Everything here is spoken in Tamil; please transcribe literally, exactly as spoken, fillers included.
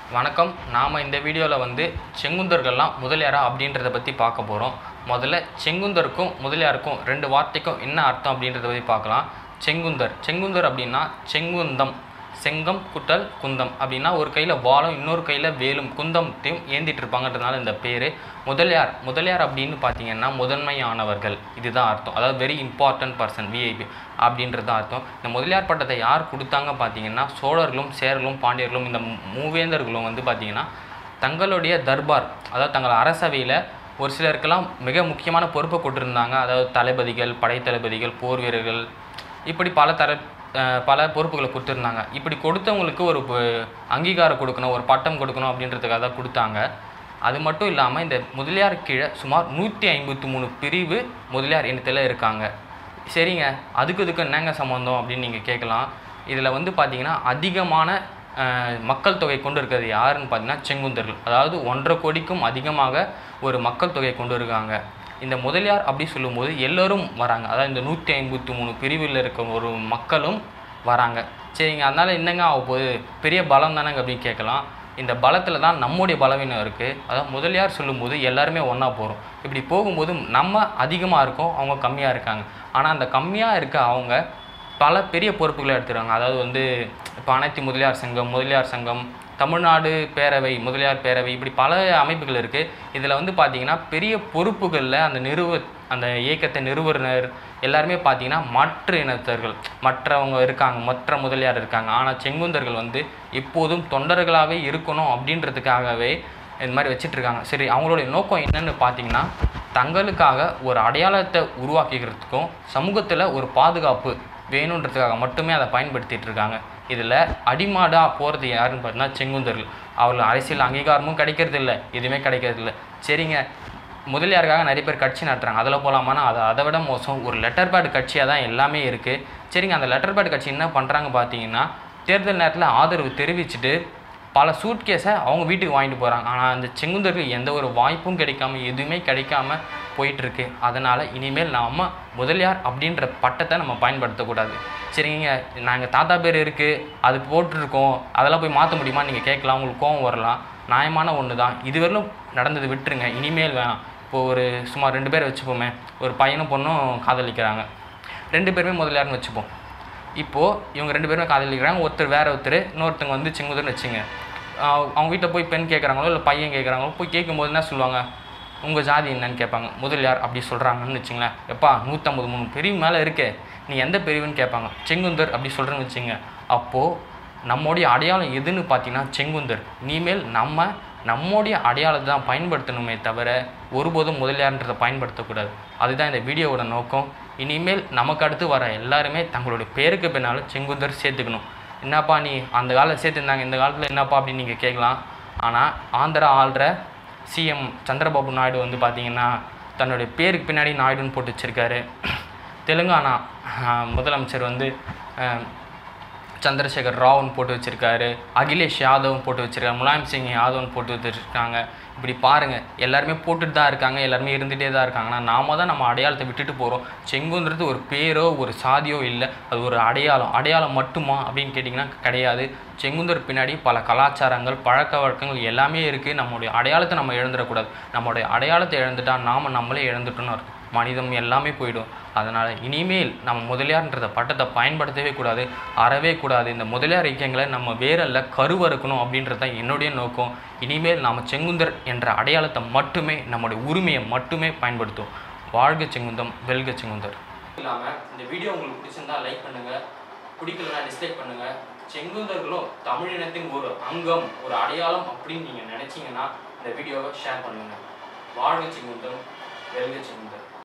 வணக்கம். நாம் இந்த வீடியோவில் வந்து செங்குந்தர்கள்லாம் முதலியாரா அப்படின்றத பற்றி பார்க்க போகிறோம். முதல்ல செங்குந்தருக்கும் முதலியாருக்கும் ரெண்டு வார்த்தைக்கும் என்ன அர்த்தம் அப்படின்றத பற்றி பார்க்கலாம். செங்குந்தர் செங்குந்தர் அப்படின்னா செங்குந்தம், செங்கம் குட்டல் குந்தம் அப்படின்னா ஒரு கையில் வாளும் இன்னொரு கையில் வேலும் குந்தத்தையும் ஏந்திட்டு இருப்பாங்கன்றதுனால இந்த பேர். முதலியார் முதலியார் அப்படின்னு பார்த்தீங்கன்னா முதன்மையானவர்கள், இதுதான் அர்த்தம். அதாவது வெரி இம்பார்ட்டன்ட் பர்சன், விஐபி அப்படின்றது தான் அர்த்தம். இந்த முதலியார் பட்டத்தை யார் கொடுத்தாங்க பார்த்தீங்கன்னா சோழர்களும் சேரர்களும் பாண்டியர்களும் இந்த மூவேந்தர்களும் வந்து பார்த்திங்கன்னா தங்களுடைய தர்பார், அதாவது தங்கள் அரசவையில் ஒரு சிலருக்கெல்லாம் மிக முக்கியமான பொறுப்பை கொண்டிருந்தாங்க. அதாவது தளபதிகள், படை தளபதிகள், போர் வீரர்கள், இப்படி பல தர பல பொறுப்புகளை கொடுத்துருந்தாங்க. இப்படி கொடுத்தவங்களுக்கு ஒரு அங்கீகாரம் கொடுக்கணும், ஒரு பட்டம் கொடுக்கணும் அப்படின்றதுக்காக தான் கொடுத்தாங்க. அது மட்டும் இல்லாமல் இந்த முதலியார் கீழே சுமார் நூற்றி ஐம்பத்தி மூணு பிரிவு முதலியார் இனத்தில் இருக்காங்க. சரிங்க, அதுக்கு இதுக்கு என்னங்க சம்மந்தம் அப்படின்னு நீங்கள் கேட்கலாம். இதில் வந்து பார்த்திங்கன்னா அதிகமான மக்கள் தொகை கொண்டு இருக்கிறது யாருன்னு பார்த்தீங்கன்னா செங்குந்தர்கள். அதாவது ஒன்றரை கோடிக்கும் அதிகமாக ஒரு மக்கள் தொகை கொண்டு இருக்காங்க. இந்த முதலியார் அப்படி சொல்லும்போது எல்லோரும் வராங்க. அதாவது இந்த நூற்றி ஐம்பத்தி மூணு பிரிவில் இருக்க ஒரு மக்களும் வராங்க. சரிங்க, அதனால் என்னங்க ஆக போகுது, பெரிய பலம் தானேங்க அப்படின்னு கேட்கலாம். இந்த பலத்தில் தான் நம்முடைய பலவீனம் இருக்குது. அதாவது முதலியார் சொல்லும்போது எல்லாருமே ஒன்றா போகிறோம். இப்படி போகும்போது நம்ம அதிகமாக இருக்கோம், அவங்க கம்மியாக இருக்காங்க. ஆனால் அந்த கம்மியாக இருக்க அவங்க பல பெரிய பொறுப்புகளை எடுத்துகிறாங்க. அதாவது வந்து இப்போ அனைத்து முதலியார் சங்கம், முதலியார் சங்கம், தமிழ்நாடு பேரவை, முதலியார் பேரவை, இப்படி பல அமைப்புகள் இருக்குது. இதில் வந்து பார்த்திங்கன்னா பெரிய பொறுப்புகளில் அந்த நிறுவ அந்த இயக்கத்தை நிறுவனர் எல்லாருமே பார்த்திங்கன்னா மற்ற இனத்தர்கள் மற்றவங்க இருக்காங்க, மற்ற முதலியார் இருக்காங்க. ஆனால் செங்குந்தர்கள் வந்து எப்போதும் தொண்டர்களாகவே இருக்கணும் அப்படின்றதுக்காகவே இந்த மாதிரி வச்சிட்ருக்காங்க. சரி, அவங்களுடைய நோக்கம் என்னென்னு பார்த்திங்கன்னா தங்களுக்காக ஒரு அடையாளத்தை உருவாக்கிக்கிறதுக்கும் சமூகத்தில் ஒரு பாதுகாப்பு வேணுன்றதுக்காக மட்டுமே அதை பயன்படுத்திகிட்டு இருக்காங்க. இதில் அடிமாடாக போகிறது யாருன்னு பார்த்தீங்கன்னா செங்குந்தர்கள். அவர்கள் அரசியல் அங்கீகாரமும் கிடைக்கிறது இல்லை, எதுவுமே கிடைக்கிறது இல்லை. சரிங்க, முதலியாருக்காக நிறைய பேர் கட்சி நடத்துகிறாங்க, அதில் போகலாமான்னா அதை அதை விட மோசம் ஒரு லெட்டர் பேட் கட்சியாக தான் எல்லாமே இருக்குது. சரிங்க, அந்த லெட்டர் பேட் கட்சி என்ன பண்ணுறாங்க பார்த்தீங்கன்னா தேர்தல் நேரத்தில் ஆதரவு தெரிவிச்சுட்டு பல சூட் கேஸை அவங்க வீட்டுக்கு வாங்கிட்டு போகிறாங்க. ஆனால் அந்த செங்குந்தர்கள் எந்த ஒரு வாய்ப்பும் கிடைக்காம எதுவுமே கிடைக்காம போயிட்டுருக்கு. அதனால் இனிமேல் நாம் முதலியார் அப்படின்ற பட்டத்தை நம்ம பயன்படுத்தக்கூடாது. சரிங்க, நாங்கள் தாத்தா பேர் இருக்குது, அது போட்டிருக்கோம், அதெல்லாம் போய் மாற்ற முடியுமா நீங்கள் கேட்கலாம், உங்களுக்கு கோவம் வரலாம். நியாயமான ஒன்று தான். இதுவரையிலும் நடந்தது விட்டுருங்க, இனிமேல் வேணாம். இப்போது ஒரு சுமார் ரெண்டு பேர் வச்சுப்போமே, ஒரு பையனும் பொண்ணும் காதலிக்கிறாங்க, ரெண்டு பேருமே முதலியார்னு வச்சுப்போம். இப்போது இவங்க ரெண்டு பேருமே காதலிக்கிறாங்க, ஒருத்தர் வேறு ஒருத்தர், இன்னொருத்தங்க வந்து செங்குந்தர்னு வச்சுங்க. அவங்க வீட்டில் போய் பெண் கேட்குறாங்களோ இல்லை பையன் கேட்குறாங்களோ, போய் கேட்கும்போது என்ன சொல்லுவாங்க, உங்கள் ஜாதி என்னன்னு கேட்பாங்க. முதலியார் அப்படி சொல்கிறாங்கன்னு வச்சுங்களேன். எப்பா நூற்றம்பது மூணு பிரிவு மேலே இருக்கே, நீ எந்த பிரிவுன்னு கேட்பாங்க. செங்குந்தர் அப்படி சொல்கிறேன்னு வச்சுங்க. அப்போது நம்முடைய அடையாளம் எதுன்னு பார்த்தீங்கன்னா செங்குந்தர். இனிமேல் நம்ம நம்முடைய அடையாளத்தை தான் பயன்படுத்தணுமே தவிர ஒருபோதும் முதலியார்ன்றதை பயன்படுத்தக்கூடாது. அதுதான் இந்த வீடியோவோட நோக்கம். இனிமேல் நமக்கு அடுத்து வர எல்லாருமே தங்களுடைய பேருக்கு பின்னாலும் செங்குந்தர் சேர்த்துக்கணும். என்னப்பா நீ அந்த காலத்தில் சேர்த்துருந்தாங்க, இந்த காலத்தில் என்னப்பா அப்படின்னு நீங்கள் கேட்கலாம். ஆனால் ஆந்திரா ஆள்ற சிஎம் சந்திரபாபு நாயுடு வந்து பார்த்திங்கன்னா தன்னுடைய பேருக்கு பின்னாடி நாயுடுன்னு போட்டு வச்சுருக்காரு. தெலுங்கானா முதலமைச்சர் வந்து சந்திரசேகர் ராவ்னு போட்டு வச்சுருக்காரு. அகிலேஷ் யாதவும் போட்டு வச்சுருக்காரு. முலாயம் சிங் யாதவ்னு போட்டு வச்சுருக்காங்க. இப்படி பாருங்கள், எல்லாருமே போட்டுட்டு தான் இருக்காங்க, எல்லாருமே இருந்துகிட்டே தான் இருக்காங்க. ஆனால் நாம தான் நம்ம அடையாளத்தை விட்டுட்டு போகிறோம். செங்குன்றது ஒரு பேரோ ஒரு சாதியோ இல்லை, அது ஒரு அடையாளம். அடையாளம் மட்டுமா அப்படின்னு கேட்டிங்கன்னா கிடையாது. செங்குந்தர் பின்னாடி பல கலாச்சாரங்கள், பழக்க வழக்கங்கள் எல்லாமே இருக்குது. நம்மளுடைய அடையாளத்தை நம்ம இழந்துடக்கூடாது. நம்மளுடைய அடையாளத்தை இழந்துட்டால் நாம் நம்மளே இழந்துட்டோன்னு அர்த்தம். மனிதம் எல்லாமே போயிடும். அதனால் இனிமேல் நம்ம முதலியார்ன்றத பட்டத்தை பயன்படுத்தவே கூடாது, அறவே கூடாது. இந்த முதலியார் இயக்கங்களை நம்ம வேறல்ல கருவறுக்கணும் அப்படின்றது தான் என்னுடைய நோக்கம். இனிமேல் நாம் செங்குந்தர் என்ற அடையாளத்தை மட்டுமே, நம்முடைய உரிமையை மட்டுமே பயன்படுத்தும். வாழ்க செங்குந்தம், வெல்க செங்குந்தர். இல்லாமல் இந்த வீடியோ உங்களுக்கு பிடிச்சிருந்தா லைக் பண்ணுங்கள், பிடிக்கலன்னா டிஸ்லைக் பண்ணுங்கள். செங்குந்தர்களும் தமிழினத்தின் ஒரு அங்கம், ஒரு அடையாளம் அப்படின்னு நீங்கள் நினச்சிங்கன்னா இந்த வீடியோவை ஷேர் பண்ணுங்கள். வாழ்க செங்குந்தம், வெல்க செங்குந்தர்.